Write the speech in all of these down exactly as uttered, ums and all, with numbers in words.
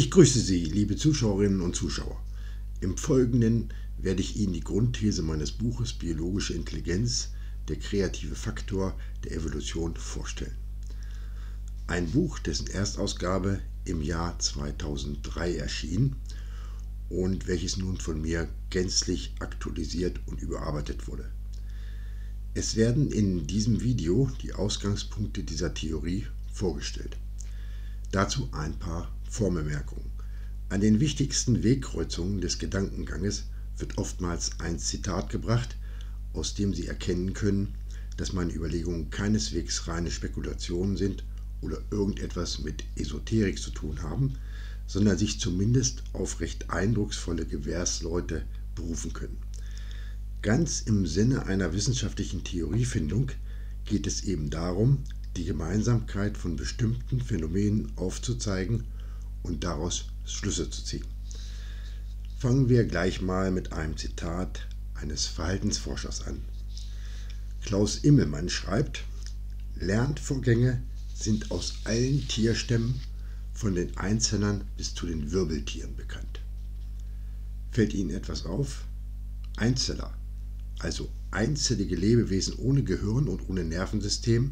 Ich grüße Sie, liebe Zuschauerinnen und Zuschauer. Im Folgenden werde ich Ihnen die Grundthese meines Buches Biologische Intelligenz, der kreative Faktor der Evolution vorstellen. Ein Buch, dessen Erstausgabe im Jahr zweitausenddrei erschien und welches nun von mir gänzlich aktualisiert und überarbeitet wurde. Es werden in diesem Video die Ausgangspunkte dieser Theorie vorgestellt. Dazu ein paar Vorbemerkungen. An den wichtigsten Wegkreuzungen des Gedankenganges wird oftmals ein Zitat gebracht, aus dem Sie erkennen können, dass meine Überlegungen keineswegs reine Spekulationen sind oder irgendetwas mit Esoterik zu tun haben, sondern sich zumindest auf recht eindrucksvolle Gewährsleute berufen können. Ganz im Sinne einer wissenschaftlichen Theoriefindung geht es eben darum, die Gemeinsamkeit von bestimmten Phänomenen aufzuzeigen und daraus Schlüsse zu ziehen. Fangen wir gleich mal mit einem Zitat eines Verhaltensforschers an. Klaus Immelmann schreibt: Lernvorgänge sind aus allen Tierstämmen, von den Einzellern bis zu den Wirbeltieren bekannt. Fällt Ihnen etwas auf? Einzeller, also einzellige Lebewesen ohne Gehirn und ohne Nervensystem,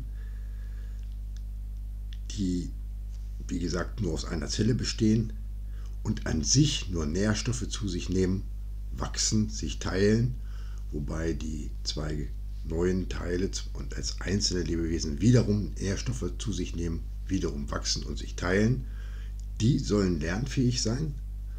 die, wie gesagt, nur aus einer Zelle bestehen und an sich nur Nährstoffe zu sich nehmen, wachsen, sich teilen, wobei die zwei neuen Teile und als einzelne Lebewesen wiederum Nährstoffe zu sich nehmen, wiederum wachsen und sich teilen, die sollen lernfähig sein.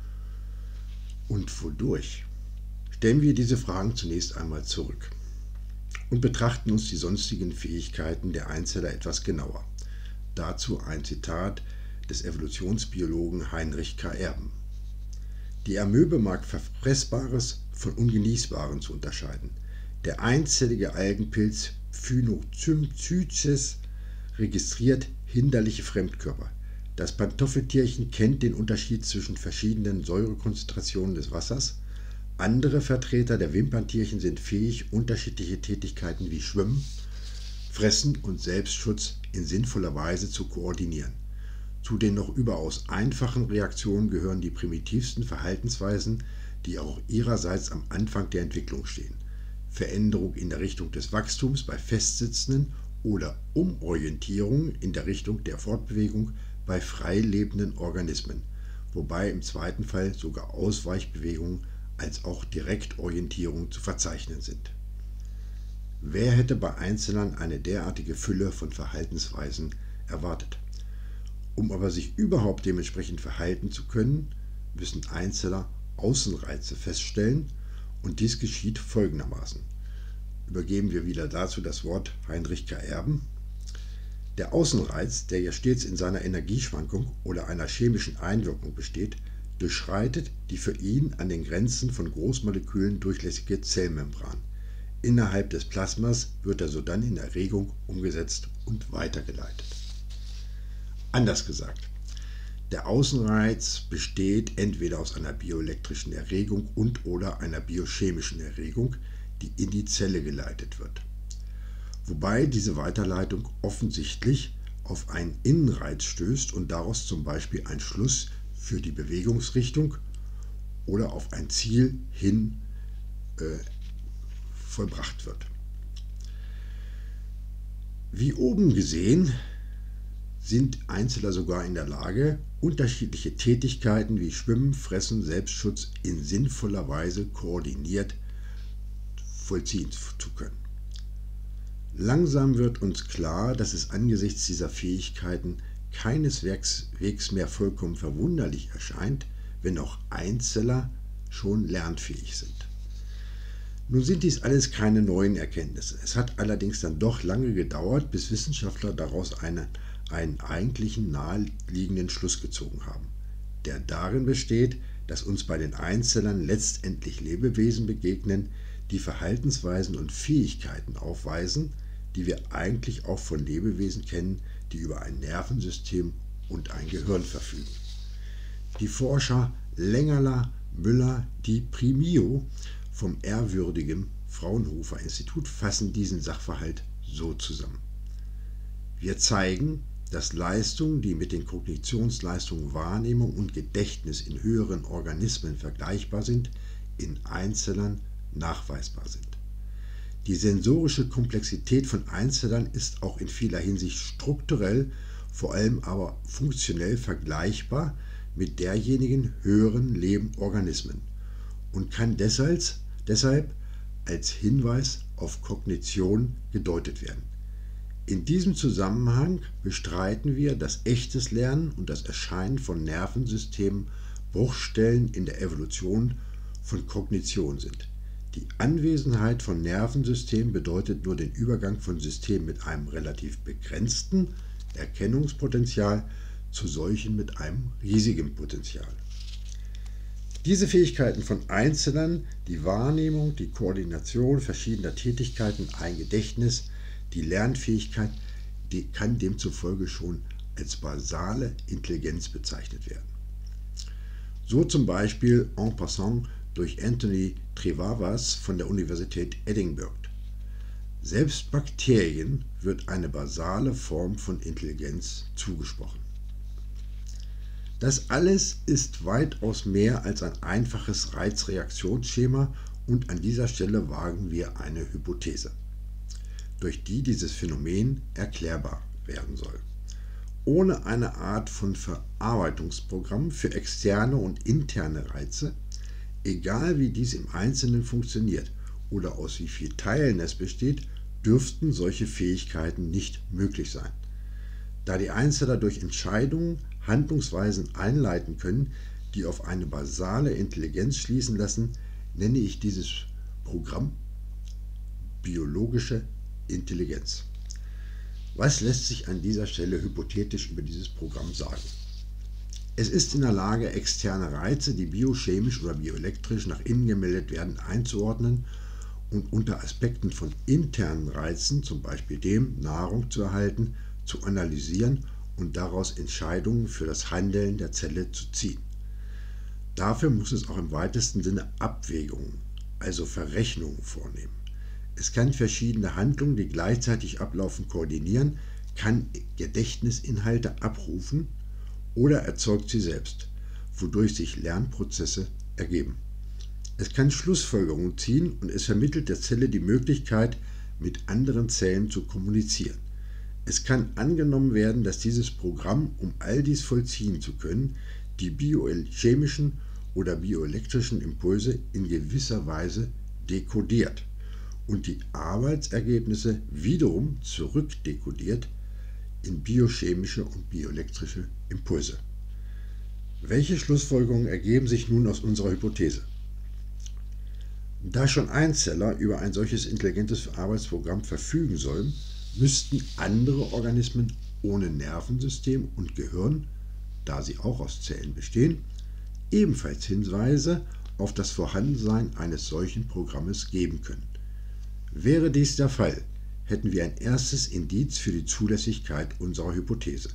Und wodurch? Stellen wir diese Fragen zunächst einmal zurück und betrachten uns die sonstigen Fähigkeiten der Einzeller etwas genauer. Dazu ein Zitat des Evolutionsbiologen Heinrich K. Erben. Die Amöbe mag Verfressbares von Ungenießbarem zu unterscheiden. Der einzellige Algenpilz Phynocycys registriert hinderliche Fremdkörper. Das Pantoffeltierchen kennt den Unterschied zwischen verschiedenen Säurekonzentrationen des Wassers. Andere Vertreter der Wimperntierchen sind fähig, unterschiedliche Tätigkeiten wie Schwimmen, Fressen und Selbstschutz in sinnvoller Weise zu koordinieren. Zu den noch überaus einfachen Reaktionen gehören die primitivsten Verhaltensweisen, die auch ihrerseits am Anfang der Entwicklung stehen. Veränderung in der Richtung des Wachstums bei festsitzenden oder Umorientierung in der Richtung der Fortbewegung bei frei lebenden Organismen, wobei im zweiten Fall sogar Ausweichbewegungen als auch Direktorientierung zu verzeichnen sind. Wer hätte bei Einzellern eine derartige Fülle von Verhaltensweisen erwartet? Um aber sich überhaupt dementsprechend verhalten zu können, müssen Einzeller Außenreize feststellen, und dies geschieht folgendermaßen. Übergeben wir wieder dazu das Wort Heinrich K. Erben. Der Außenreiz, der ja stets in seiner Energieschwankung oder einer chemischen Einwirkung besteht, durchschreitet die für ihn an den Grenzen von Großmolekülen durchlässige Zellmembran. Innerhalb des Plasmas wird er sodann in Erregung umgesetzt und weitergeleitet. Anders gesagt, der Außenreiz besteht entweder aus einer bioelektrischen Erregung und/oder einer biochemischen Erregung, die in die Zelle geleitet wird. Wobei diese Weiterleitung offensichtlich auf einen Innenreiz stößt und daraus zum Beispiel ein Schluss für die Bewegungsrichtung oder auf ein Ziel hin äh, vollbracht wird. Wie oben gesehen sind Einzeller sogar in der Lage, unterschiedliche Tätigkeiten wie Schwimmen, Fressen, Selbstschutz in sinnvoller Weise koordiniert vollziehen zu können. Langsam wird uns klar, dass es angesichts dieser Fähigkeiten keineswegs mehr vollkommen verwunderlich erscheint, wenn auch Einzeller schon lernfähig sind. Nun sind dies alles keine neuen Erkenntnisse. Es hat allerdings dann doch lange gedauert, bis Wissenschaftler daraus eine, einen eigentlichen naheliegenden Schluss gezogen haben, der darin besteht, dass uns bei den Einzellern letztendlich Lebewesen begegnen, die Verhaltensweisen und Fähigkeiten aufweisen, die wir eigentlich auch von Lebewesen kennen, die über ein Nervensystem und ein Gehirn verfügen. Die Forscher Lengerler, Müller, Di Primio vom ehrwürdigen Fraunhofer Institut fassen diesen Sachverhalt so zusammen. Wir zeigen, dass Leistungen, die mit den Kognitionsleistungen Wahrnehmung und Gedächtnis in höheren Organismen vergleichbar sind, in Einzellern nachweisbar sind. Die sensorische Komplexität von Einzellern ist auch in vieler Hinsicht strukturell, vor allem aber funktionell vergleichbar mit derjenigen höheren lebenden Organismen und kann deshalb, deshalb als Hinweis auf Kognition gedeutet werden. In diesem Zusammenhang bestreiten wir, dass echtes Lernen und das Erscheinen von Nervensystemen Bruchstellen in der Evolution von Kognition sind. Die Anwesenheit von Nervensystemen bedeutet nur den Übergang von Systemen mit einem relativ begrenzten Erkennungspotenzial zu solchen mit einem riesigen Potenzial. Diese Fähigkeiten von Einzellern, die Wahrnehmung, die Koordination verschiedener Tätigkeiten, ein Gedächtnis, die Lernfähigkeit, die kann demzufolge schon als basale Intelligenz bezeichnet werden. So zum Beispiel en passant durch Anthony Trivavas von der Universität Edinburgh. Selbst Bakterien wird eine basale Form von Intelligenz zugesprochen. Das alles ist weitaus mehr als ein einfaches Reizreaktionsschema und an dieser Stelle wagen wir eine Hypothese, durch die dieses Phänomen erklärbar werden soll. Ohne eine Art von Verarbeitungsprogramm für externe und interne Reize, egal wie dies im Einzelnen funktioniert oder aus wie vielen Teilen es besteht, dürften solche Fähigkeiten nicht möglich sein. Da die Einzeller durch Entscheidungen Handlungsweisen einleiten können, die auf eine basale Intelligenz schließen lassen, nenne ich dieses Programm biologische Intelligenz. Was lässt sich an dieser Stelle hypothetisch über dieses Programm sagen? Es ist in der Lage, externe Reize, die biochemisch oder bioelektrisch nach innen gemeldet werden, einzuordnen und unter Aspekten von internen Reizen, zum Beispiel dem, Nahrung zu erhalten, zu analysieren und daraus Entscheidungen für das Handeln der Zelle zu ziehen. Dafür muss es auch im weitesten Sinne Abwägungen, also Verrechnungen vornehmen. Es kann verschiedene Handlungen, die gleichzeitig ablaufen, koordinieren, kann Gedächtnisinhalte abrufen oder erzeugt sie selbst, wodurch sich Lernprozesse ergeben. Es kann Schlussfolgerungen ziehen und es vermittelt der Zelle die Möglichkeit, mit anderen Zellen zu kommunizieren. Es kann angenommen werden, dass dieses Programm, um all dies vollziehen zu können, die biochemischen oder bioelektrischen Impulse in gewisser Weise dekodiert und die Arbeitsergebnisse wiederum zurückdekodiert in biochemische und bioelektrische Impulse. Welche Schlussfolgerungen ergeben sich nun aus unserer Hypothese? Da schon Einzeller über ein solches intelligentes Arbeitsprogramm verfügen sollen, müssten andere Organismen ohne Nervensystem und Gehirn, da sie auch aus Zellen bestehen, ebenfalls Hinweise auf das Vorhandensein eines solchen Programmes geben können. Wäre dies der Fall, hätten wir ein erstes Indiz für die Zulässigkeit unserer Hypothese.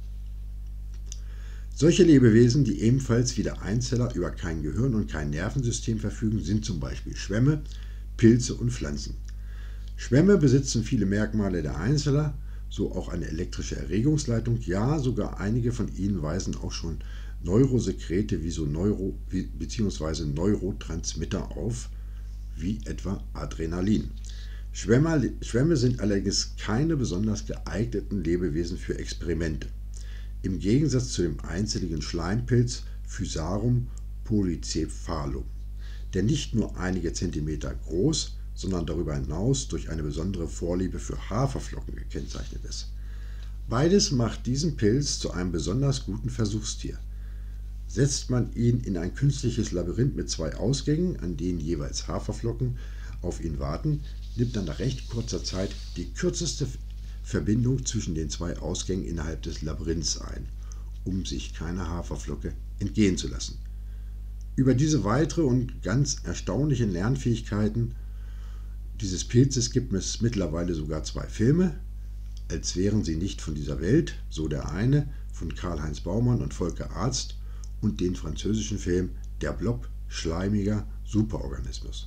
Solche Lebewesen, die ebenfalls wie der Einzeller über kein Gehirn und kein Nervensystem verfügen, sind zum Beispiel Schwämme, Pilze und Pflanzen. Schwämme besitzen viele Merkmale der Einzeller, so auch eine elektrische Erregungsleitung, ja, sogar einige von ihnen weisen auch schon Neurosekrete wie so Neuro- bzw. Neurotransmitter auf, wie etwa Adrenalin. Schwämme, Schwämme sind allerdings keine besonders geeigneten Lebewesen für Experimente. Im Gegensatz zu dem einzelligen Schleimpilz Physarum polycephalum, der nicht nur einige Zentimeter groß, sondern darüber hinaus durch eine besondere Vorliebe für Haferflocken gekennzeichnet ist. Beides macht diesen Pilz zu einem besonders guten Versuchstier. Setzt man ihn in ein künstliches Labyrinth mit zwei Ausgängen, an denen jeweils Haferflocken auf ihn warten, nimmt er nach recht kurzer Zeit die kürzeste Verbindung zwischen den zwei Ausgängen innerhalb des Labyrinths ein, um sich keine Haferflocke entgehen zu lassen. Über diese weitere und ganz erstaunlichen Lernfähigkeiten dieses Pilzes gibt es mittlerweile sogar zwei Filme, als wären sie nicht von dieser Welt, so der eine von Karl-Heinz Baumann und Volker Arzt und den französischen Film Der Blob, schleimiger Superorganismus.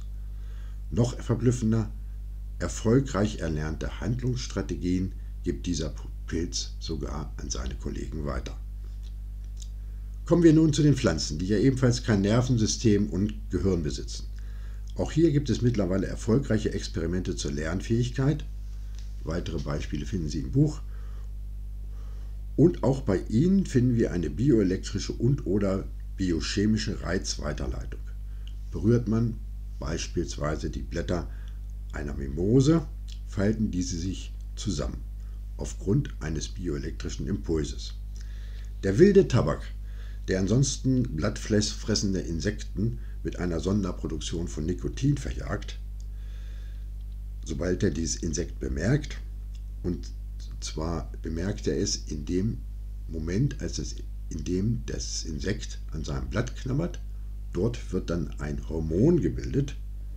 Noch verblüffender, erfolgreich erlernte Handlungsstrategien gibt dieser Pilz sogar an seine Kollegen weiter. Kommen wir nun zu den Pflanzen, die ja ebenfalls kein Nervensystem und Gehirn besitzen. Auch hier gibt es mittlerweile erfolgreiche Experimente zur Lernfähigkeit. Weitere Beispiele finden Sie im Buch. Und auch bei ihnen finden wir eine bioelektrische und/oder biochemische Reizweiterleitung. Berührt man beispielsweise die Blätter einer Mimose, falten diese sich zusammen aufgrund eines bioelektrischen Impulses. Der wilde Tabak, der ansonsten blattfressende Insekten mit einer Sonderproduktion von Nikotin verjagt, sobald er dieses Insekt bemerkt, und zwar bemerkt er es in dem Moment, als es, in dem das Insekt an seinem Blatt knabbert. Dort wird dann ein Hormon gebildet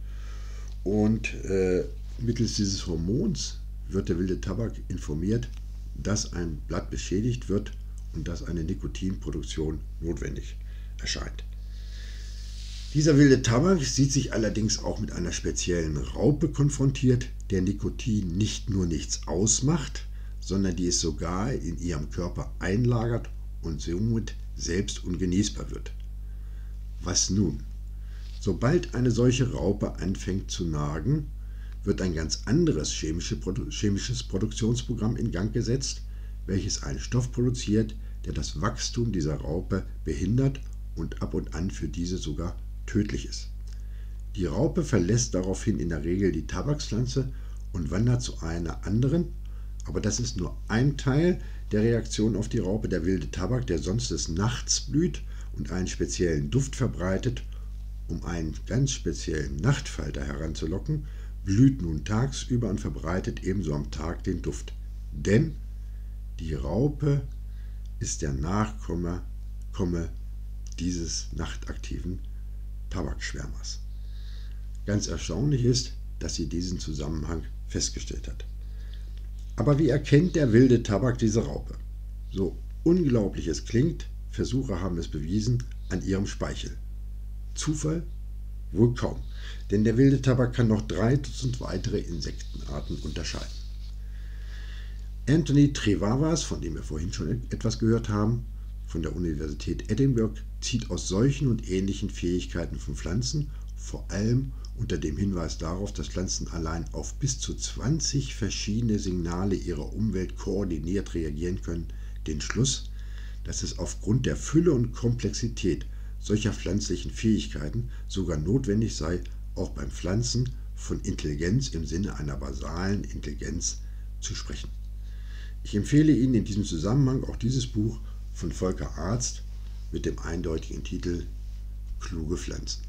und äh, mittels dieses Hormons wird der wilde Tabak informiert, dass ein Blatt beschädigt wird und dass eine Nikotinproduktion notwendig erscheint. Dieser wilde Tabak sieht sich allerdings auch mit einer speziellen Raupe konfrontiert, der Nikotin nicht nur nichts ausmacht, sondern die es sogar in ihrem Körper einlagert und somit selbst ungenießbar wird. Was nun? Sobald eine solche Raupe anfängt zu nagen, wird ein ganz anderes chemische Produ- chemisches Produktionsprogramm in Gang gesetzt, welches einen Stoff produziert, der das Wachstum dieser Raupe behindert und ab und an für diese sogar tödlich ist. Die Raupe verlässt daraufhin in der Regel die Tabakspflanze und wandert zu einer anderen, aber das ist nur ein Teil der Reaktion auf die Raupe. Der wilde Tabak, der sonst des Nachts blüht und einen speziellen Duft verbreitet, um einen ganz speziellen Nachtfalter heranzulocken, blüht nun tagsüber und verbreitet ebenso am Tag den Duft. Denn die Raupe ist der Nachkomme Komme dieses nachtaktiven Tabakschwärmers. Ganz erstaunlich ist, dass sie diesen Zusammenhang festgestellt hat. Aber wie erkennt der wilde Tabak diese Raupe? So unglaublich es klingt, Versucher haben es bewiesen an ihrem Speichel. Zufall? Wohl kaum, denn der wilde Tabak kann noch drei Dutzend weitere Insektenarten unterscheiden. Anthony Trevavas, von dem wir vorhin schon etwas gehört haben, von der Universität Edinburgh, zieht aus solchen und ähnlichen Fähigkeiten von Pflanzen, vor allem unter dem Hinweis darauf, dass Pflanzen allein auf bis zu zwanzig verschiedene Signale ihrer Umwelt koordiniert reagieren können, den Schluss, dass es aufgrund der Fülle und Komplexität solcher pflanzlichen Fähigkeiten sogar notwendig sei, auch beim Pflanzen von Intelligenz im Sinne einer basalen Intelligenz zu sprechen. Ich empfehle Ihnen in diesem Zusammenhang auch dieses Buch von Volker Arzt mit dem eindeutigen Titel Kluge Pflanzen.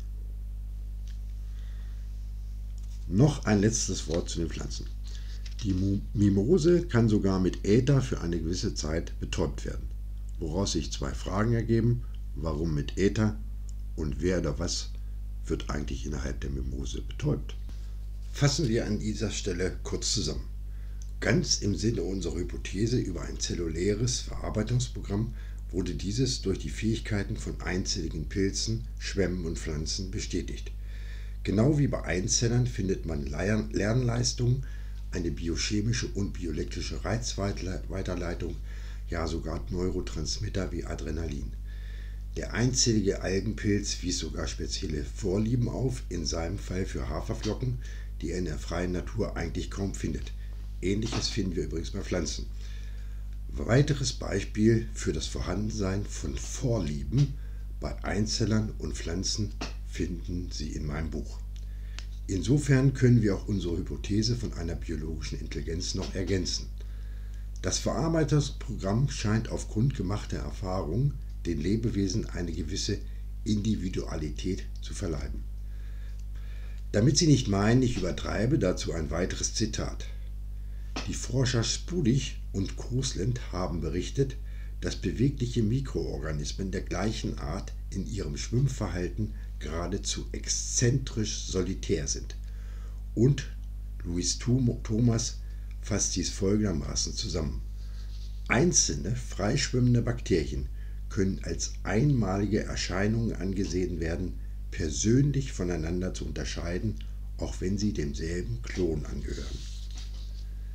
Noch ein letztes Wort zu den Pflanzen. Die Mimose kann sogar mit Äther für eine gewisse Zeit betäubt werden, woraus sich zwei Fragen ergeben: Warum mit Äther und wer oder was wird eigentlich innerhalb der Mimose betäubt? Fassen wir an dieser Stelle kurz zusammen. Ganz im Sinne unserer Hypothese über ein zelluläres Verarbeitungsprogramm wurde dieses durch die Fähigkeiten von einzelligen Pilzen, Schwämmen und Pflanzen bestätigt. Genau wie bei Einzellern findet man Lernleistungen, eine biochemische und bioelektrische Reizweiterleitung, ja sogar Neurotransmitter wie Adrenalin. Der einzellige Algenpilz wies sogar spezielle Vorlieben auf, in seinem Fall für Haferflocken, die er in der freien Natur eigentlich kaum findet. Ähnliches finden wir übrigens bei Pflanzen. Weiteres Beispiel für das Vorhandensein von Vorlieben bei Einzellern und Pflanzen finden Sie in meinem Buch. Insofern können wir auch unsere Hypothese von einer biologischen Intelligenz noch ergänzen. Das Verarbeitungsprogramm scheint aufgrund gemachter Erfahrungen den Lebewesen eine gewisse Individualität zu verleihen. Damit Sie nicht meinen, ich übertreibe, dazu ein weiteres Zitat. Die Forscher Spudig und Kosland haben berichtet, dass bewegliche Mikroorganismen der gleichen Art in ihrem Schwimmverhalten geradezu exzentrisch solitär sind. Und Louis Thomas fasst dies folgendermaßen zusammen: Einzelne freischwimmende Bakterien können als einmalige Erscheinungen angesehen werden, persönlich voneinander zu unterscheiden, auch wenn sie demselben Klon angehören.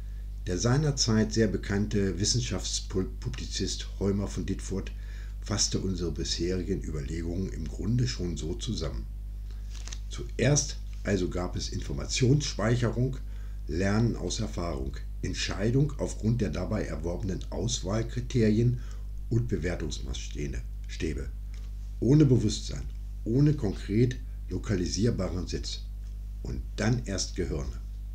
Der seinerzeit sehr bekannte Wissenschaftspublizist Heumer von Ditfurth fasste unsere bisherigen Überlegungen im Grunde schon so zusammen. Zuerst also gab es Informationsspeicherung, Lernen aus Erfahrung, Entscheidung aufgrund der dabei erworbenen Auswahlkriterien und Bewertungsmaßstäbe, ohne Bewusstsein, ohne konkret lokalisierbaren Sitz und dann erst Gehirne.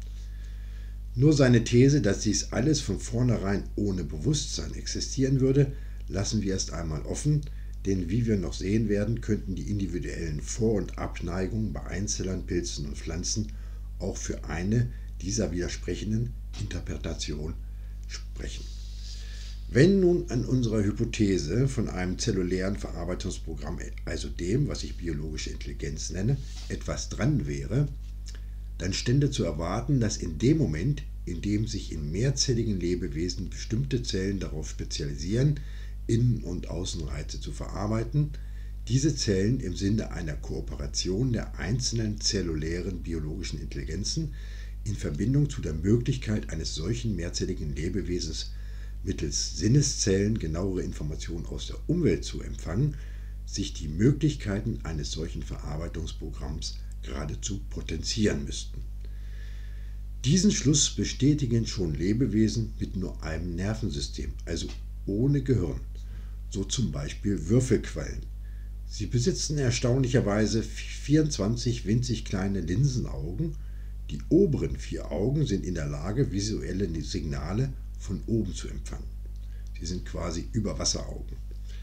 Nur seine These, dass dies alles von vornherein ohne Bewusstsein existieren würde, lassen wir erst einmal offen, denn wie wir noch sehen werden, könnten die individuellen Vor- und Abneigungen bei Einzellern, Pilzen und Pflanzen auch für eine dieser widersprechenden Interpretationen sprechen. Wenn nun an unserer Hypothese von einem zellulären Verarbeitungsprogramm, also dem, was ich biologische Intelligenz nenne, etwas dran wäre, dann stände zu erwarten, dass in dem Moment, in dem sich in mehrzelligen Lebewesen bestimmte Zellen darauf spezialisieren, Innen- und Außenreize zu verarbeiten, diese Zellen im Sinne einer Kooperation der einzelnen zellulären biologischen Intelligenzen in Verbindung zu der Möglichkeit eines solchen mehrzelligen Lebewesens mittels Sinneszellen genauere Informationen aus der Umwelt zu empfangen, sich die Möglichkeiten eines solchen Verarbeitungsprogramms geradezu potenzieren müssten. Diesen Schluss bestätigen schon Lebewesen mit nur einem Nervensystem, also ohne Gehirn, so zum Beispiel Würfelquallen. Sie besitzen erstaunlicherweise vierundzwanzig winzig kleine Linsenaugen. Die oberen vier Augen sind in der Lage, visuelle Signale von oben zu empfangen. Sie sind quasi Überwasseraugen.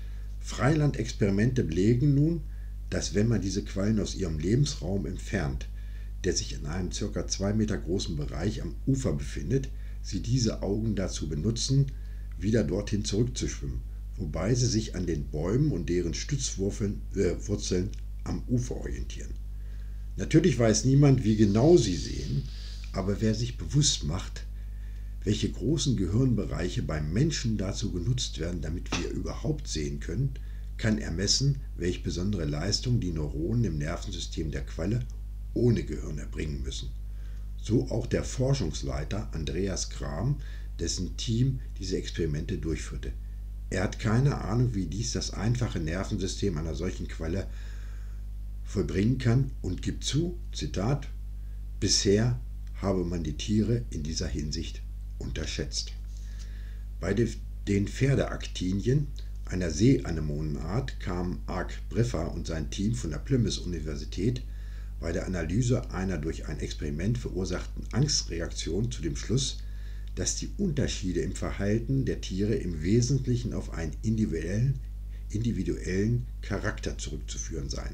Freilandexperimente belegen nun, dass wenn man diese Quallen aus ihrem Lebensraum entfernt, der sich in einem ca. zwei Meter großen Bereich am Ufer befindet, sie diese Augen dazu benutzen, wieder dorthin zurückzuschwimmen, wobei sie sich an den Bäumen und deren Stützwurzeln äh, Wurzeln am Ufer orientieren. Natürlich weiß niemand, wie genau sie sehen, aber wer sich bewusst macht, welche großen Gehirnbereiche beim Menschen dazu genutzt werden, damit wir überhaupt sehen können, kann ermessen, welche besondere Leistung die Neuronen im Nervensystem der Qualle ohne Gehirn erbringen müssen. So auch der Forschungsleiter Andreas Kram, dessen Team diese Experimente durchführte. Er hat keine Ahnung, wie dies das einfache Nervensystem einer solchen Qualle vollbringen kann und gibt zu, Zitat, bisher habe man die Tiere in dieser Hinsicht unterschätzt. Bei den Pferdeaktinien, einer Seeanemonenart, kamen Ark Briffa und sein Team von der Plymouth-Universität bei der Analyse einer durch ein Experiment verursachten Angstreaktion zu dem Schluss, dass die Unterschiede im Verhalten der Tiere im Wesentlichen auf einen individuellen, individuellen Charakter zurückzuführen seien.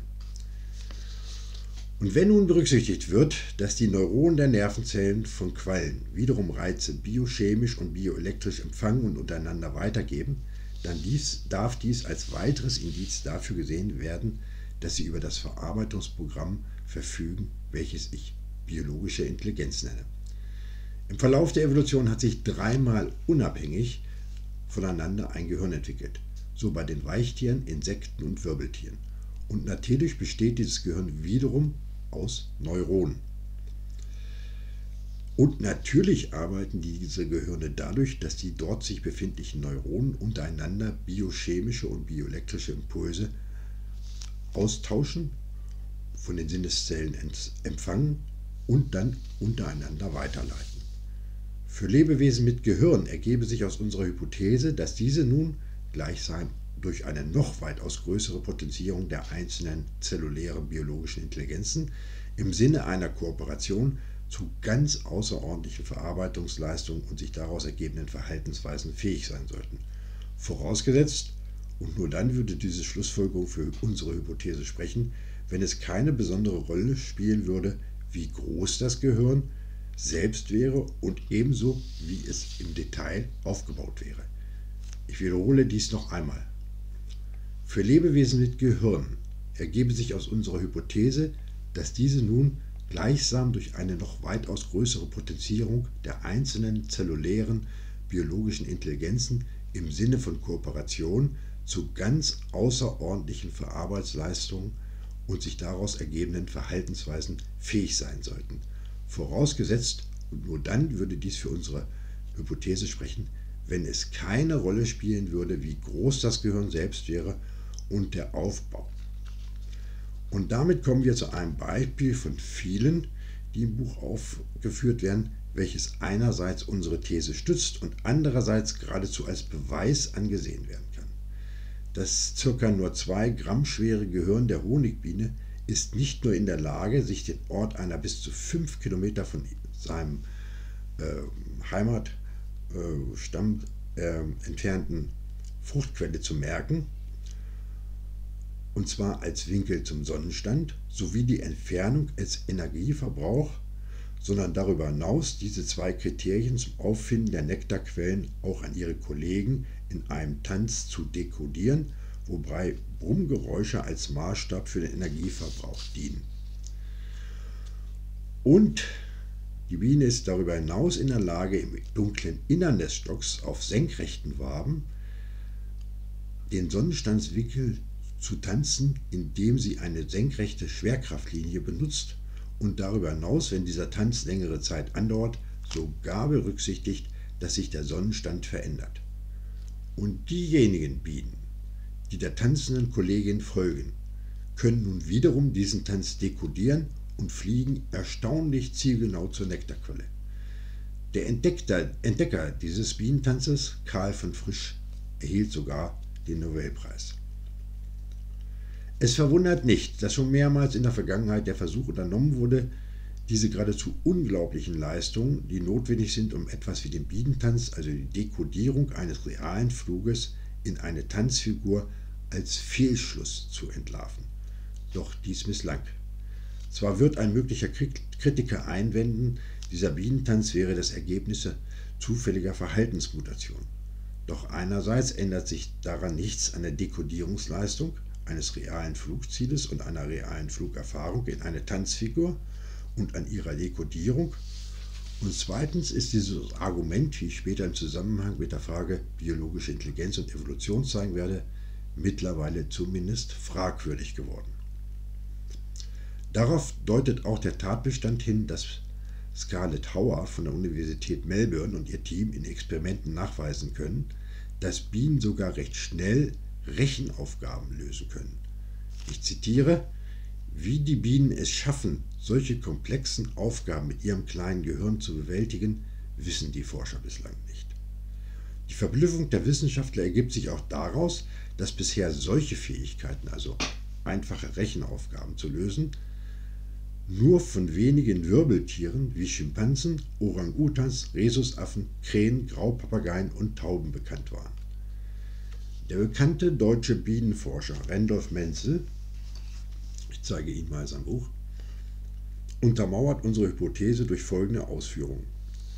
Und wenn nun berücksichtigt wird, dass die Neuronen der Nervenzellen von Quallen wiederum Reize biochemisch und bioelektrisch empfangen und untereinander weitergeben, dann dies, darf dies als weiteres Indiz dafür gesehen werden, dass sie über das Verarbeitungsprogramm verfügen, welches ich biologische Intelligenz nenne. Im Verlauf der Evolution hat sich dreimal unabhängig voneinander ein Gehirn entwickelt, so bei den Weichtieren, Insekten und Wirbeltieren. Und natürlich besteht dieses Gehirn wiederum aus Neuronen. Und natürlich arbeiten diese Gehirne dadurch, dass die dort sich befindlichen Neuronen untereinander biochemische und bioelektrische Impulse austauschen, von den Sinneszellen empfangen und dann untereinander weiterleiten. Für Lebewesen mit Gehirn ergebe sich aus unserer Hypothese, dass diese nun gleichsam durch eine noch weitaus größere Potenzierung der einzelnen zellulären biologischen Intelligenzen im Sinne einer Kooperation zu ganz außerordentlichen Verarbeitungsleistungen und sich daraus ergebenden Verhaltensweisen fähig sein sollten. Vorausgesetzt, und nur dann würde diese Schlussfolgerung für unsere Hypothese sprechen, wenn es keine besondere Rolle spielen würde, wie groß das Gehirn selbst wäre und ebenso, wie es im Detail aufgebaut wäre. Ich wiederhole dies noch einmal. Für Lebewesen mit Gehirn ergebe sich aus unserer Hypothese, dass diese nun gleichsam durch eine noch weitaus größere Potenzierung der einzelnen zellulären biologischen Intelligenzen im Sinne von Kooperation zu ganz außerordentlichen Verarbeitsleistungen und sich daraus ergebenden Verhaltensweisen fähig sein sollten. Vorausgesetzt, und nur dann würde dies für unsere Hypothese sprechen, wenn es keine Rolle spielen würde, wie groß das Gehirn selbst wäre und der Aufbau. Und damit kommen wir zu einem Beispiel von vielen, die im Buch aufgeführt werden, welches einerseits unsere These stützt und andererseits geradezu als Beweis angesehen werden kann. Das ca. nur zwei Gramm schwere Gehirn der Honigbiene ist nicht nur in der Lage, sich den Ort einer bis zu fünf Kilometer von seinem äh, Heimatstamm äh, entfernten Fruchtquelle zu merken, und zwar als Winkel zum Sonnenstand, sowie die Entfernung als Energieverbrauch, sondern darüber hinaus diese zwei Kriterien zum Auffinden der Nektarquellen auch an ihre Kollegen in einem Tanz zu dekodieren, wobei Brummgeräusche als Maßstab für den Energieverbrauch dienen. Und die Biene ist darüber hinaus in der Lage, im dunklen Innern des Stocks auf senkrechten Waben den Sonnenstandswinkel zu tanzen, indem sie eine senkrechte Schwerkraftlinie benutzt und darüber hinaus, wenn dieser Tanz längere Zeit andauert, sogar berücksichtigt, dass sich der Sonnenstand verändert. Und diejenigen Bienen, die der tanzenden Kollegin folgen, können nun wiederum diesen Tanz dekodieren und fliegen erstaunlich zielgenau zur Nektarquelle. Der Entdecker, Entdecker dieses Bienentanzes, Karl von Frisch, erhielt sogar den Nobelpreis. Es verwundert nicht, dass schon mehrmals in der Vergangenheit der Versuch unternommen wurde, diese geradezu unglaublichen Leistungen, die notwendig sind, um etwas wie den Bienentanz, also die Dekodierung eines realen Fluges, in eine Tanzfigur als Fehlschluss zu entlarven. Doch dies misslang. Zwar wird ein möglicher Kritiker einwenden, dieser Bienentanz wäre das Ergebnis zufälliger Verhaltensmutation. Doch einerseits ändert sich daran nichts an der Dekodierungsleistung eines realen Flugzieles und einer realen Flugerfahrung in eine Tanzfigur und an ihrer Dekodierung. Und zweitens ist dieses Argument, wie ich später im Zusammenhang mit der Frage biologische Intelligenz und Evolution zeigen werde, mittlerweile zumindest fragwürdig geworden. Darauf deutet auch der Tatbestand hin, dass Scarlett Hauer von der Universität Melbourne und ihr Team in Experimenten nachweisen können, dass Bienen sogar recht schnell Rechenaufgaben lösen können. Ich zitiere: Wie die Bienen es schaffen, solche komplexen Aufgaben mit ihrem kleinen Gehirn zu bewältigen, wissen die Forscher bislang nicht. Die Verblüffung der Wissenschaftler ergibt sich auch daraus, dass bisher solche Fähigkeiten, also einfache Rechenaufgaben zu lösen, nur von wenigen Wirbeltieren wie Schimpansen, Orang-Utans, Rhesusaffen, Krähen, Graupapageien und Tauben bekannt waren. Der bekannte deutsche Bienenforscher Randolph Menzel, ich zeige Ihnen mal sein Buch, untermauert unsere Hypothese durch folgende Ausführungen.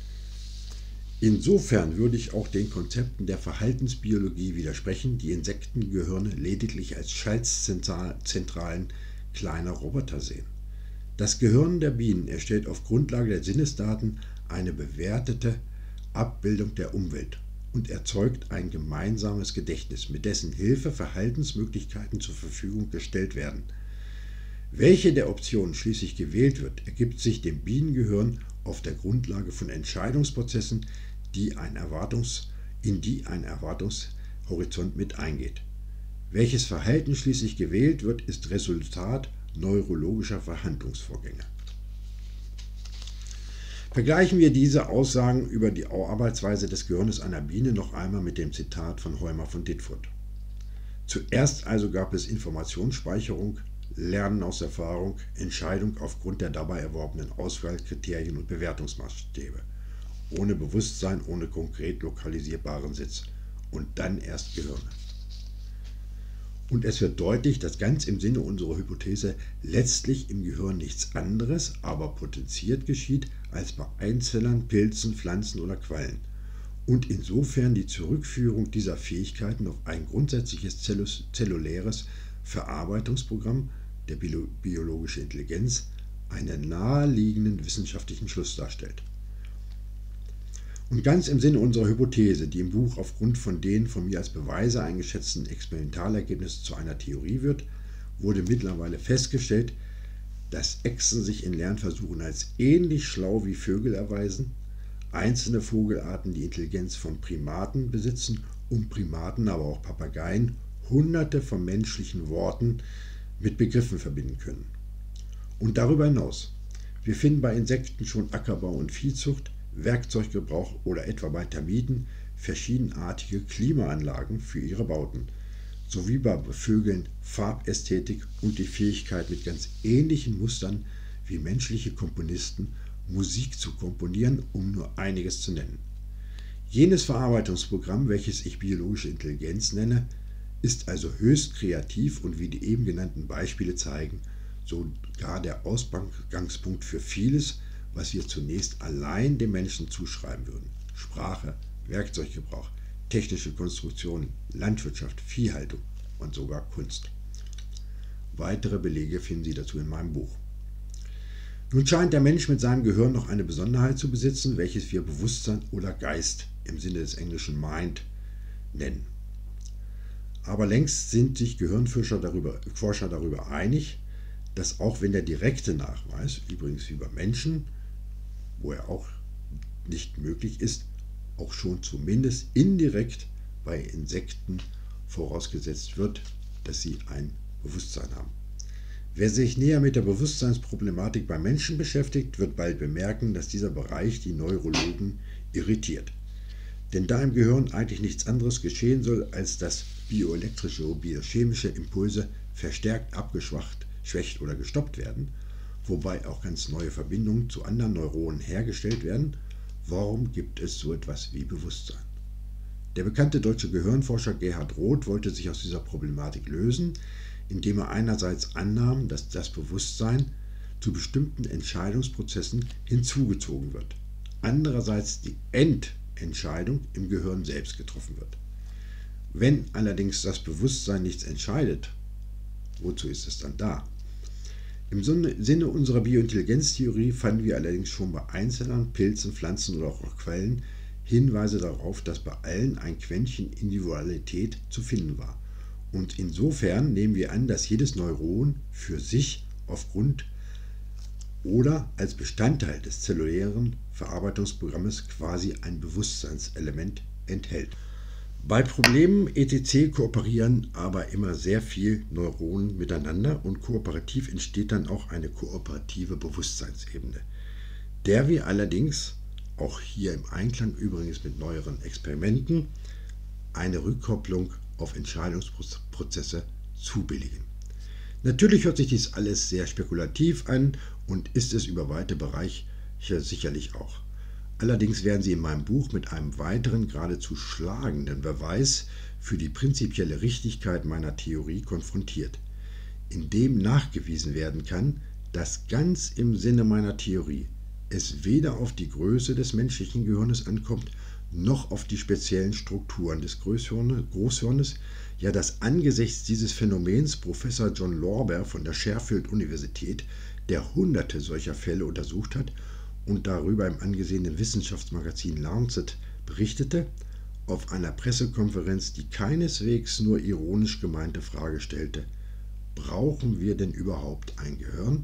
Insofern würde ich auch den Konzepten der Verhaltensbiologie widersprechen, die Insektengehirne lediglich als Schaltzentralen kleiner Roboter sehen. Das Gehirn der Bienen erstellt auf Grundlage der Sinnesdaten eine bewertete Abbildung der Umwelt und erzeugt ein gemeinsames Gedächtnis, mit dessen Hilfe Verhaltensmöglichkeiten zur Verfügung gestellt werden. Welche der Optionen schließlich gewählt wird, ergibt sich dem Bienengehirn auf der Grundlage von Entscheidungsprozessen, die ein Erwartungs, in die ein Erwartungshorizont mit eingeht. Welches Verhalten schließlich gewählt wird, ist Resultat neurologischer Verhandlungsvorgänge. Vergleichen wir diese Aussagen über die Arbeitsweise des Gehirns einer Biene noch einmal mit dem Zitat von Heumer von Ditfurth. Zuerst also gab es Informationsspeicherung, Lernen aus Erfahrung, Entscheidung aufgrund der dabei erworbenen Auswahlkriterien und Bewertungsmaßstäbe, ohne Bewusstsein, ohne konkret lokalisierbaren Sitz, und dann erst Gehirne. Und es wird deutlich, dass ganz im Sinne unserer Hypothese letztlich im Gehirn nichts anderes, aber potenziert geschieht, als bei Einzellern, Pilzen, Pflanzen oder Quallen. Und insofern die Zurückführung dieser Fähigkeiten auf ein grundsätzliches zelluläres Verarbeitungsprogramm der biologische Intelligenz einen naheliegenden wissenschaftlichen Schluss darstellt. Und ganz im Sinne unserer Hypothese, die im Buch aufgrund von den von mir als Beweise eingeschätzten Experimentalergebnissen zu einer Theorie wird, wurde mittlerweile festgestellt, dass Echsen sich in Lernversuchen als ähnlich schlau wie Vögel erweisen, einzelne Vogelarten die Intelligenz von Primaten besitzen und Primaten, aber auch Papageien, hunderte von menschlichen Worten mit Begriffen verbinden können. Und darüber hinaus, wir finden bei Insekten schon Ackerbau und Viehzucht, Werkzeuggebrauch oder etwa bei Termiten verschiedenartige Klimaanlagen für ihre Bauten, sowie bei Vögeln Farbästhetik und die Fähigkeit, mit ganz ähnlichen Mustern wie menschliche Komponisten Musik zu komponieren, um nur einiges zu nennen. Jenes Verarbeitungsprogramm, welches ich biologische Intelligenz nenne, ist also höchst kreativ und wie die eben genannten Beispiele zeigen, sogar der Ausgangspunkt für vieles, was wir zunächst allein dem Menschen zuschreiben würden. Sprache, Werkzeuggebrauch, technische Konstruktionen, Landwirtschaft, Viehhaltung und sogar Kunst. Weitere Belege finden Sie dazu in meinem Buch. Nun scheint der Mensch mit seinem Gehirn noch eine Besonderheit zu besitzen, welches wir Bewusstsein oder Geist im Sinne des englischen Mind nennen. Aber längst sind sich Gehirnforscher darüber, Forscher darüber einig, dass auch wenn der direkte Nachweis, übrigens wie bei Menschen, wo er auch nicht möglich ist, auch schon zumindest indirekt bei Insekten vorausgesetzt wird, dass sie ein Bewusstsein haben. Wer sich näher mit der Bewusstseinsproblematik bei Menschen beschäftigt, wird bald bemerken, dass dieser Bereich die Neurologen irritiert. Denn da im Gehirn eigentlich nichts anderes geschehen soll, als dass bioelektrische oder biochemische Impulse verstärkt, abgeschwacht, schwächt oder gestoppt werden, wobei auch ganz neue Verbindungen zu anderen Neuronen hergestellt werden, warum gibt es so etwas wie Bewusstsein? Der bekannte deutsche Gehirnforscher Gerhard Roth wollte sich aus dieser Problematik lösen, indem er einerseits annahm, dass das Bewusstsein zu bestimmten Entscheidungsprozessen hinzugezogen wird, andererseits die Endentscheidung im Gehirn selbst getroffen wird. Wenn allerdings das Bewusstsein nichts entscheidet, wozu ist es dann da? Im Sinne unserer Biointelligenztheorie fanden wir allerdings schon bei Einzellern, Pilzen, Pflanzen oder auch Quellen Hinweise darauf, dass bei allen ein Quäntchen Individualität zu finden war. Und insofern nehmen wir an, dass jedes Neuron für sich aufgrund oder als Bestandteil des zellulären Verarbeitungsprogrammes quasi ein Bewusstseinselement enthält. Bei Problemen et cetera kooperieren aber immer sehr viel Neuronen miteinander und kooperativ entsteht dann auch eine kooperative Bewusstseinsebene, der wir allerdings, auch hier im Einklang übrigens mit neueren Experimenten, eine Rückkopplung auf Entscheidungsprozesse zubilligen. Natürlich hört sich dies alles sehr spekulativ an und ist es über weite Bereiche sicherlich auch. Allerdings werden Sie in meinem Buch mit einem weiteren, geradezu schlagenden Beweis für die prinzipielle Richtigkeit meiner Theorie konfrontiert, in dem nachgewiesen werden kann, dass ganz im Sinne meiner Theorie es weder auf die Größe des menschlichen Gehirnes ankommt, noch auf die speziellen Strukturen des Großhirnes, ja, dass angesichts dieses Phänomens Professor John Lorber von der Sheffield-Universität, der hunderte solcher Fälle untersucht hat und darüber im angesehenen Wissenschaftsmagazin Lancet berichtete, auf einer Pressekonferenz die keineswegs nur ironisch gemeinte Frage stellte: Brauchen wir denn überhaupt ein Gehirn?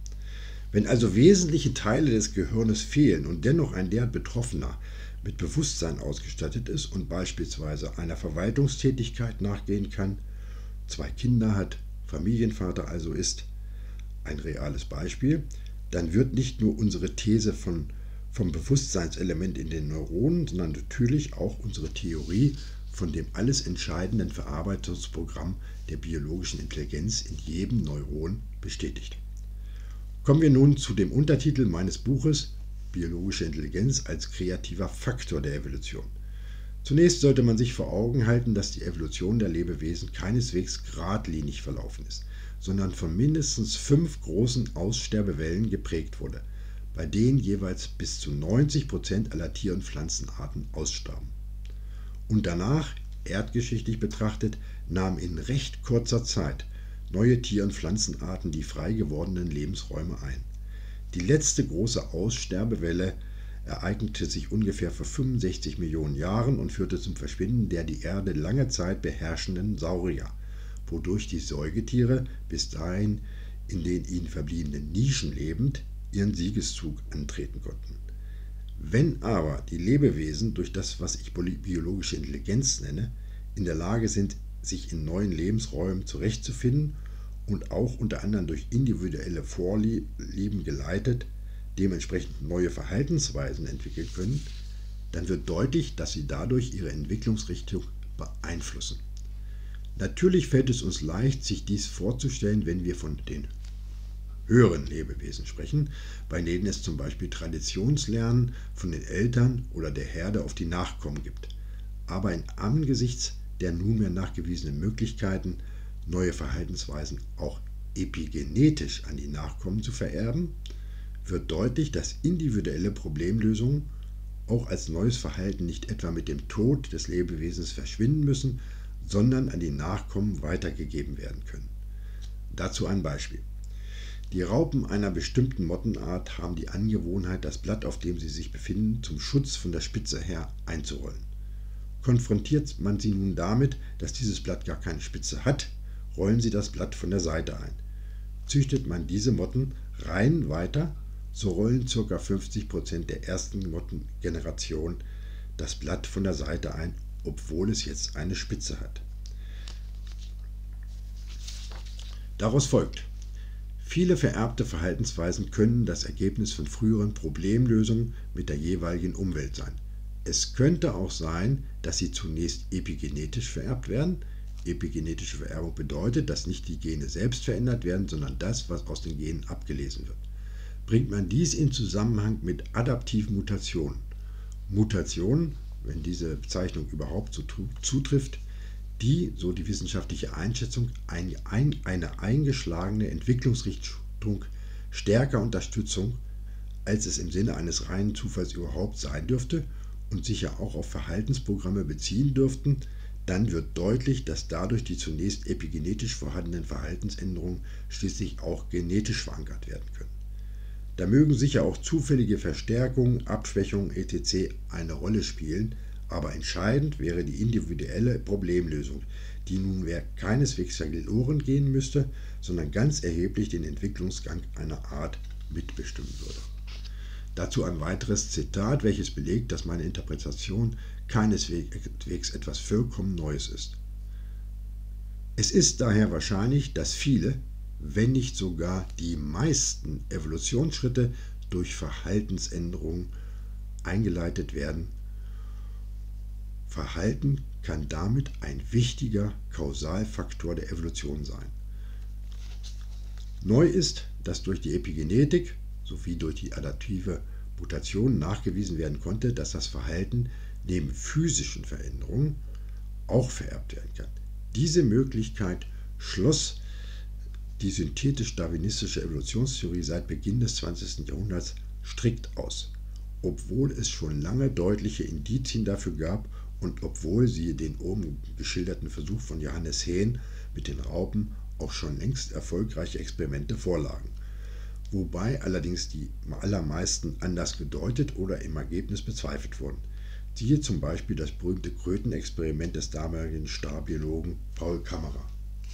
Wenn also wesentliche Teile des Gehirnes fehlen und dennoch ein derart Betroffener mit Bewusstsein ausgestattet ist und beispielsweise einer Verwaltungstätigkeit nachgehen kann, zwei Kinder hat, Familienvater also ist, ein reales Beispiel, dann wird nicht nur unsere These von, vom Bewusstseinselement in den Neuronen, sondern natürlich auch unsere Theorie von dem alles entscheidenden Verarbeitungsprogramm der biologischen Intelligenz in jedem Neuron bestätigt. Kommen wir nun zu dem Untertitel meines Buches Biologische Intelligenz als kreativer Faktor der Evolution. Zunächst sollte man sich vor Augen halten, dass die Evolution der Lebewesen keineswegs geradlinig verlaufen ist, sondern von mindestens fünf großen Aussterbewellen geprägt wurde, bei denen jeweils bis zu neunzig Prozent aller Tier- und Pflanzenarten ausstarben. Und danach, erdgeschichtlich betrachtet, nahmen in recht kurzer Zeit neue Tier- und Pflanzenarten die frei gewordenen Lebensräume ein. Die letzte große Aussterbewelle ereignete sich ungefähr vor fünfundsechzig Millionen Jahren und führte zum Verschwinden der die Erde lange Zeit beherrschenden Saurier, wodurch die Säugetiere, bis dahin in den ihnen verbliebenen Nischen lebend, ihren Siegeszug antreten konnten. Wenn aber die Lebewesen durch das, was ich biologische Intelligenz nenne, in der Lage sind, sich in neuen Lebensräumen zurechtzufinden und auch unter anderem durch individuelle Vorlieben geleitet dementsprechend neue Verhaltensweisen entwickeln können, dann wird deutlich, dass sie dadurch ihre Entwicklungsrichtung beeinflussen. Natürlich fällt es uns leicht, sich dies vorzustellen, wenn wir von den höheren Lebewesen sprechen, bei denen es zum Beispiel Traditionslernen von den Eltern oder der Herde auf die Nachkommen gibt. Aber in angesichts der nunmehr nachgewiesenen Möglichkeiten, neue Verhaltensweisen auch epigenetisch an die Nachkommen zu vererben, wird deutlich, dass individuelle Problemlösungen auch als neues Verhalten nicht etwa mit dem Tod des Lebewesens verschwinden müssen, sondern an die Nachkommen weitergegeben werden können. Dazu ein Beispiel. Die Raupen einer bestimmten Mottenart haben die Angewohnheit, das Blatt, auf dem sie sich befinden, zum Schutz von der Spitze her einzurollen. Konfrontiert man sie nun damit, dass dieses Blatt gar keine Spitze hat, rollen sie das Blatt von der Seite ein. Züchtet man diese Motten rein weiter, so rollen ca. fünfzig Prozent der ersten Mottengeneration das Blatt von der Seite ein, obwohl es jetzt eine Spitze hat. Daraus folgt: Viele vererbte Verhaltensweisen können das Ergebnis von früheren Problemlösungen mit der jeweiligen Umwelt sein. Es könnte auch sein, dass sie zunächst epigenetisch vererbt werden. Epigenetische Vererbung bedeutet, dass nicht die Gene selbst verändert werden, sondern das, was aus den Genen abgelesen wird. Bringt man dies in Zusammenhang mit adaptiven Mutationen. Mutationen, wenn diese Bezeichnung überhaupt so zutrifft, die, so die wissenschaftliche Einschätzung, ein, ein, eine eingeschlagene Entwicklungsrichtung stärker Unterstützung, als es im Sinne eines reinen Zufalls überhaupt sein dürfte und sich ja auch auf Verhaltensprogramme beziehen dürften, dann wird deutlich, dass dadurch die zunächst epigenetisch vorhandenen Verhaltensänderungen schließlich auch genetisch verankert werden können. Da mögen sicher auch zufällige Verstärkungen, Abschwächungen et cetera eine Rolle spielen, aber entscheidend wäre die individuelle Problemlösung, die nunmehr keineswegs verloren gehen müsste, sondern ganz erheblich den Entwicklungsgang einer Art mitbestimmen würde. Dazu ein weiteres Zitat, welches belegt, dass meine Interpretation keineswegs etwas vollkommen Neues ist. Es ist daher wahrscheinlich, dass viele, wenn nicht sogar die meisten Evolutionsschritte durch Verhaltensänderungen eingeleitet werden. Verhalten kann damit ein wichtiger Kausalfaktor der Evolution sein. Neu ist, dass durch die Epigenetik sowie durch die adaptive Mutation nachgewiesen werden konnte, dass das Verhalten neben physischen Veränderungen auch vererbt werden kann. Diese Möglichkeit schloss die synthetisch-darwinistische Evolutionstheorie seit Beginn des zwanzigsten Jahrhunderts strikt aus, obwohl es schon lange deutliche Indizien dafür gab und obwohl sie den oben geschilderten Versuch von Johannes Hehn mit den Raupen auch schon längst erfolgreiche Experimente vorlagen, wobei allerdings die allermeisten anders gedeutet oder im Ergebnis bezweifelt wurden. Siehe zum Beispiel das berühmte Krötenexperiment des damaligen Starbiologen Paul Kammerer.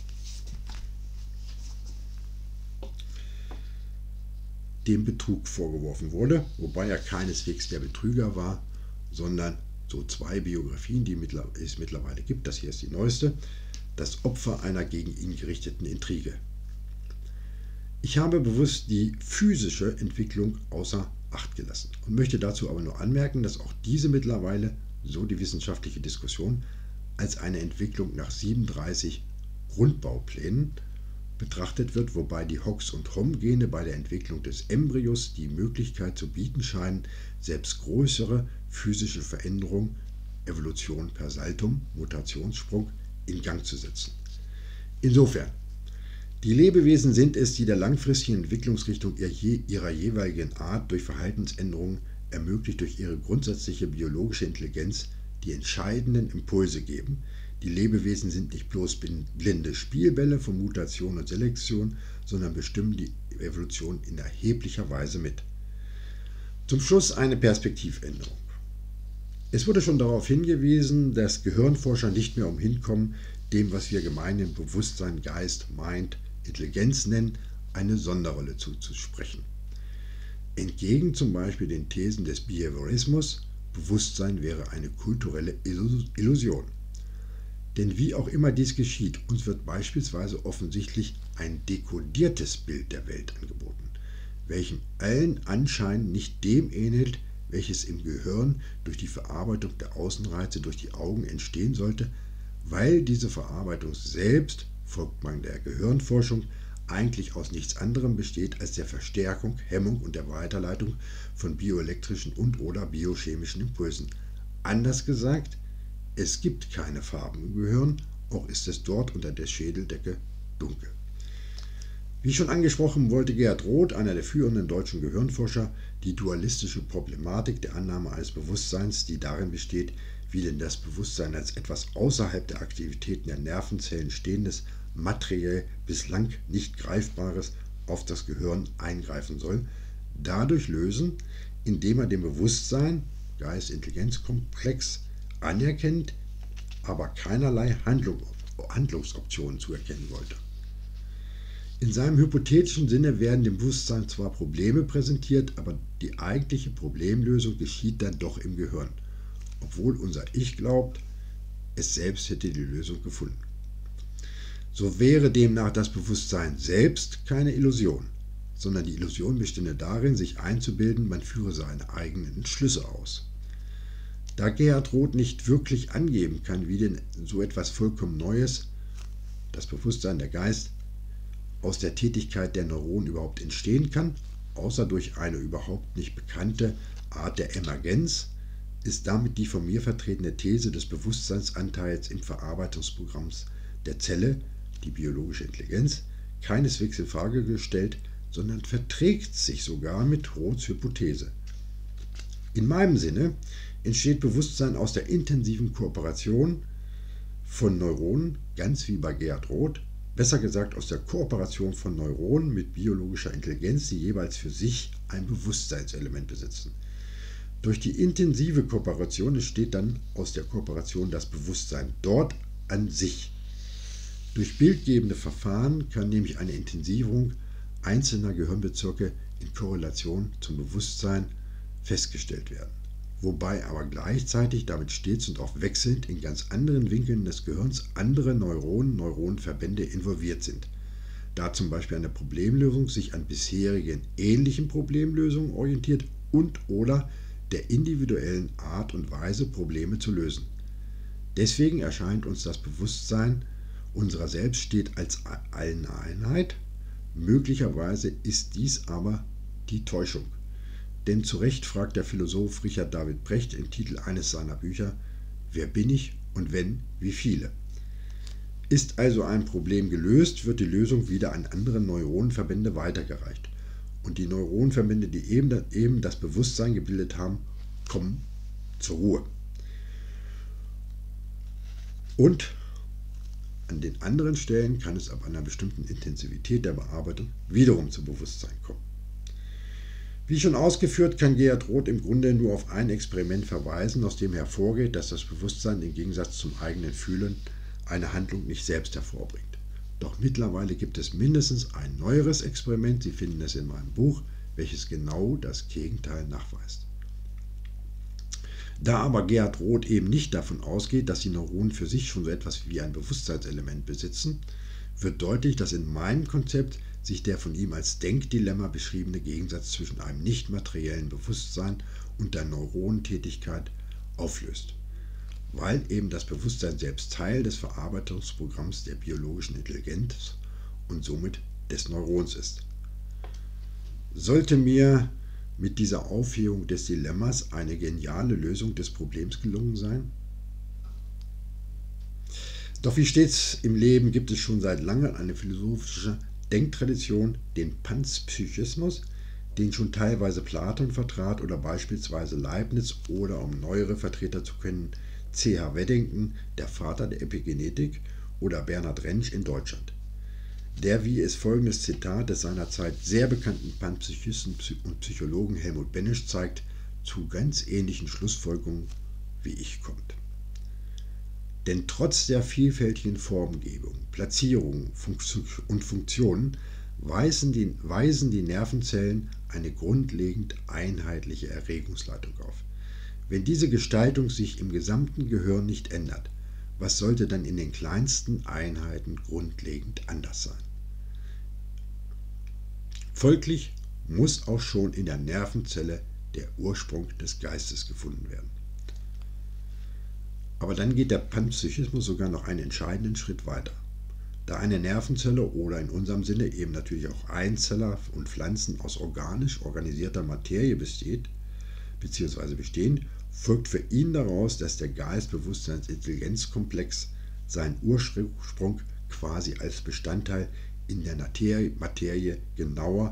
Dem Betrug vorgeworfen wurde, wobei er keineswegs der Betrüger war, sondern so zwei Biografien, die es mittlerweile gibt, das hier ist die neueste, das Opfer einer gegen ihn gerichteten Intrige. Ich habe bewusst die physische Entwicklung außer Acht gelassen und möchte dazu aber nur anmerken, dass auch diese mittlerweile, so die wissenschaftliche Diskussion, als eine Entwicklung nach siebenunddreißig Grundbauplänen betrachtet wird, wobei die Hox- und Hom-Gene bei der Entwicklung des Embryos die Möglichkeit zu bieten scheinen, selbst größere physische Veränderungen, Evolution per Saltum, Mutationssprung, in Gang zu setzen. Insofern, die Lebewesen sind es, die der langfristigen Entwicklungsrichtung ihrer jeweiligen Art durch Verhaltensänderungen, ermöglicht durch ihre grundsätzliche biologische Intelligenz, die entscheidenden Impulse geben. Die Lebewesen sind nicht bloß blinde Spielbälle von Mutation und Selektion, sondern bestimmen die Evolution in erheblicher Weise mit. Zum Schluss eine Perspektivänderung. Es wurde schon darauf hingewiesen, dass Gehirnforscher nicht mehr umhin kommen, dem, was wir gemeinhin Bewusstsein, Geist, Mind, Intelligenz nennen, eine Sonderrolle zuzusprechen. Entgegen zum Beispiel den Thesen des Behaviorismus, Bewusstsein wäre eine kulturelle Illusion. Denn wie auch immer dies geschieht, uns wird beispielsweise offensichtlich ein dekodiertes Bild der Welt angeboten, welchem allen Anschein nicht dem ähnelt, welches im Gehirn durch die Verarbeitung der Außenreize durch die Augen entstehen sollte, weil diese Verarbeitung selbst, folgt man der Gehirnforschung, eigentlich aus nichts anderem besteht als der Verstärkung, Hemmung und der Weiterleitung von bioelektrischen und/oder biochemischen Impulsen. Anders gesagt, es gibt keine Farben im Gehirn, auch ist es dort unter der Schädeldecke dunkel. Wie schon angesprochen, wollte Gerhard Roth, einer der führenden deutschen Gehirnforscher, die dualistische Problematik der Annahme eines Bewusstseins, die darin besteht, wie denn das Bewusstsein als etwas außerhalb der Aktivitäten der Nervenzellen stehendes, materiell bislang nicht Greifbares auf das Gehirn eingreifen soll, dadurch lösen, indem er dem Bewusstsein, Geist-Intelligenz-Komplex, anerkennt, aber keinerlei Handlung, Handlungsoptionen zuerkennen wollte. In seinem hypothetischen Sinne werden dem Bewusstsein zwar Probleme präsentiert, aber die eigentliche Problemlösung geschieht dann doch im Gehirn, obwohl unser Ich glaubt, es selbst hätte die Lösung gefunden. So wäre demnach das Bewusstsein selbst keine Illusion, sondern die Illusion bestünde darin, sich einzubilden, man führe seine eigenen Schlüsse aus. Da Gerhard Roth nicht wirklich angeben kann, wie denn so etwas vollkommen Neues, das Bewusstsein, der Geist, aus der Tätigkeit der Neuronen überhaupt entstehen kann, außer durch eine überhaupt nicht bekannte Art der Emergenz, ist damit die von mir vertretene These des Bewusstseinsanteils im Verarbeitungsprogramm der Zelle, die biologische Intelligenz, keineswegs in Frage gestellt, sondern verträgt sich sogar mit Roths Hypothese. In meinem Sinne entsteht Bewusstsein aus der intensiven Kooperation von Neuronen, ganz wie bei Gerhard Roth, besser gesagt aus der Kooperation von Neuronen mit biologischer Intelligenz, die jeweils für sich ein Bewusstseinselement besitzen. Durch die intensive Kooperation entsteht dann aus der Kooperation das Bewusstsein dort an sich. Durch bildgebende Verfahren kann nämlich eine Intensivierung einzelner Gehirnbezirke in Korrelation zum Bewusstsein festgestellt werden, wobei aber gleichzeitig damit stets und auch wechselnd in ganz anderen Winkeln des Gehirns andere Neuronen, Neuronenverbände involviert sind, da zum Beispiel eine Problemlösung sich an bisherigen ähnlichen Problemlösungen orientiert und oder der individuellen Art und Weise, Probleme zu lösen. Deswegen erscheint uns das Bewusstsein unserer selbst steht als eine Einheit, möglicherweise ist dies aber die Täuschung. Denn zu Recht fragt der Philosoph Richard David Brecht im Titel eines seiner Bücher: Wer bin ich und wenn, wie viele? Ist also ein Problem gelöst, wird die Lösung wieder an andere Neuronenverbände weitergereicht. Und die Neuronenverbände, die eben, eben das Bewusstsein gebildet haben, kommen zur Ruhe. Und an den anderen Stellen kann es ab einer bestimmten Intensivität der Bearbeitung wiederum zu Bewusstsein kommen. Wie schon ausgeführt, kann Gerhard Roth im Grunde nur auf ein Experiment verweisen, aus dem hervorgeht, dass das Bewusstsein im Gegensatz zum eigenen Fühlen eine Handlung nicht selbst hervorbringt. Doch mittlerweile gibt es mindestens ein neueres Experiment, Sie finden es in meinem Buch, welches genau das Gegenteil nachweist. Da aber Gerhard Roth eben nicht davon ausgeht, dass die Neuronen für sich schon so etwas wie ein Bewusstseinselement besitzen, wird deutlich, dass in meinem Konzept sich der von ihm als Denkdilemma beschriebene Gegensatz zwischen einem nicht materiellen Bewusstsein und der Neuronentätigkeit auflöst, weil eben das Bewusstsein selbst Teil des Verarbeitungsprogramms der biologischen Intelligenz und somit des Neurons ist. Sollte mir mit dieser Aufhebung des Dilemmas eine geniale Lösung des Problems gelungen sein? Doch wie stets im Leben gibt es schon seit langem eine philosophische Denktradition, den Panpsychismus, den schon teilweise Platon vertrat oder beispielsweise Leibniz oder, um neuere Vertreter zu kennen, C H Weddington, der Vater der Epigenetik, oder Bernhard Rensch in Deutschland, der, wie es folgendes Zitat des seinerzeit sehr bekannten Panpsychisten und Psychologen Helmut Benisch zeigt, zu ganz ähnlichen Schlussfolgerungen wie ich kommt. Denn trotz der vielfältigen Formgebung, Platzierung und Funktionen weisen die, weisen die Nervenzellen eine grundlegend einheitliche Erregungsleitung auf. Wenn diese Gestaltung sich im gesamten Gehirn nicht ändert, was sollte dann in den kleinsten Einheiten grundlegend anders sein? Folglich muss auch schon in der Nervenzelle der Ursprung des Geistes gefunden werden. Aber dann geht der Panpsychismus sogar noch einen entscheidenden Schritt weiter. Da eine Nervenzelle oder in unserem Sinne eben natürlich auch Einzeller und Pflanzen aus organisch organisierter Materie besteht, bzw. bestehen, folgt für ihn daraus, dass der Geist-Bewusstseins-Intelligenz-Komplex seinen Ursprung quasi als Bestandteil in der Materie genauer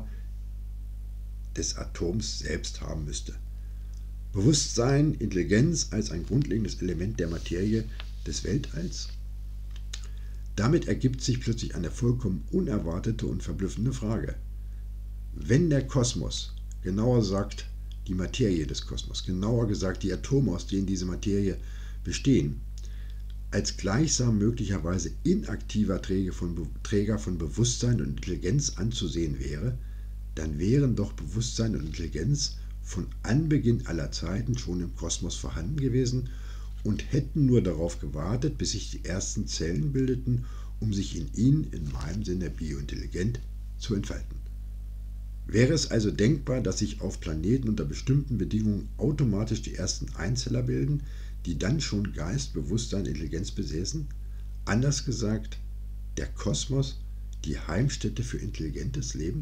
des Atoms selbst haben müsste. Bewusstsein, Intelligenz als ein grundlegendes Element der Materie des Weltalls? Damit ergibt sich plötzlich eine vollkommen unerwartete und verblüffende Frage. Wenn der Kosmos, genauer gesagt die Materie des Kosmos, genauer gesagt die Atome, aus denen diese Materie bestehen, als gleichsam möglicherweise inaktiver Träger von, Träger von Bewusstsein und Intelligenz anzusehen wäre, dann wären doch Bewusstsein und Intelligenz von Anbeginn aller Zeiten schon im Kosmos vorhanden gewesen und hätten nur darauf gewartet, bis sich die ersten Zellen bildeten, um sich in ihnen, in meinem Sinne biointelligent, zu entfalten. Wäre es also denkbar, dass sich auf Planeten unter bestimmten Bedingungen automatisch die ersten Einzeller bilden, die dann schon Geist, Bewusstsein, Intelligenz besäßen? Anders gesagt, der Kosmos, die Heimstätte für intelligentes Leben?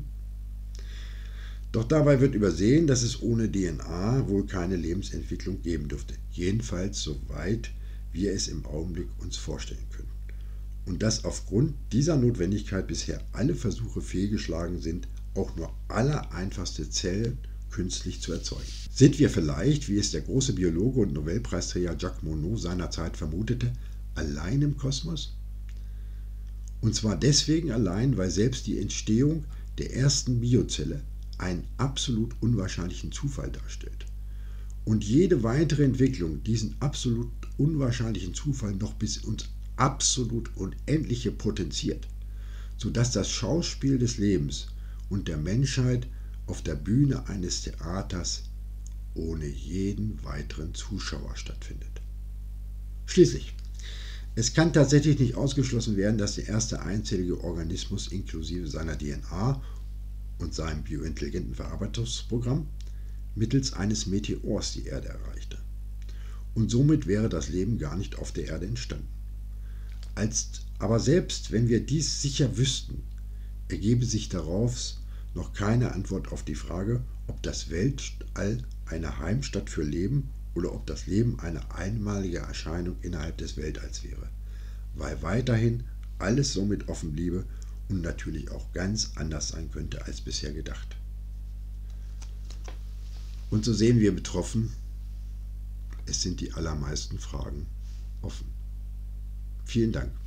Doch dabei wird übersehen, dass es ohne D N A wohl keine Lebensentwicklung geben dürfte, jedenfalls soweit wir es im Augenblick uns vorstellen können. Und dass aufgrund dieser Notwendigkeit bisher alle Versuche fehlgeschlagen sind, auch nur allereinfachste Zellen künstlich zu erzeugen. Sind wir vielleicht, wie es der große Biologe und Nobelpreisträger Jacques Monod seinerzeit vermutete, allein im Kosmos? Und zwar deswegen allein, weil selbst die Entstehung der ersten Biozelle einen absolut unwahrscheinlichen Zufall darstellt. Und jede weitere Entwicklung diesen absolut unwahrscheinlichen Zufall noch bis ins absolut Unendliche potenziert, sodass das Schauspiel des Lebens und der Menschheit auf der Bühne eines Theaters ohne jeden weiteren Zuschauer stattfindet. Schließlich, es kann tatsächlich nicht ausgeschlossen werden, dass der erste einzellige Organismus inklusive seiner D N A und seinem biointelligenten Verarbeitungsprogramm mittels eines Meteors die Erde erreichte. Und somit wäre das Leben gar nicht auf der Erde entstanden. Als, aber selbst wenn wir dies sicher wüssten, ergebe sich daraus noch keine Antwort auf die Frage, ob das Weltall eine Heimstatt für Leben oder ob das Leben eine einmalige Erscheinung innerhalb des Weltalls wäre, weil weiterhin alles somit offen bliebe und natürlich auch ganz anders sein könnte als bisher gedacht. Und so sehen wir betroffen, es sind die allermeisten Fragen offen. Vielen Dank.